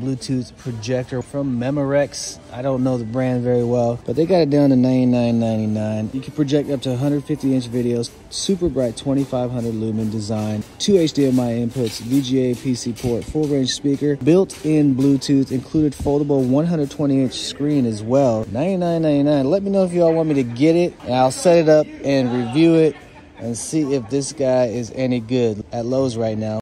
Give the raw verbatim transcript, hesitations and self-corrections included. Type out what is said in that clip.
Bluetooth projector from Memorex. I don't know the brand very well, but they got it down to ninety-nine ninety-nine. You can project up to one hundred fifty inch videos, super bright twenty-five hundred lumen design, two H D M I inputs, V G A, P C port, full range speaker, built-in Bluetooth, included foldable one hundred twenty inch screen as well. ninety-nine ninety-nine. Let me know if y'all want me to get it, and I'll set it up and review it and see if this guy is any good at Lowe's right now.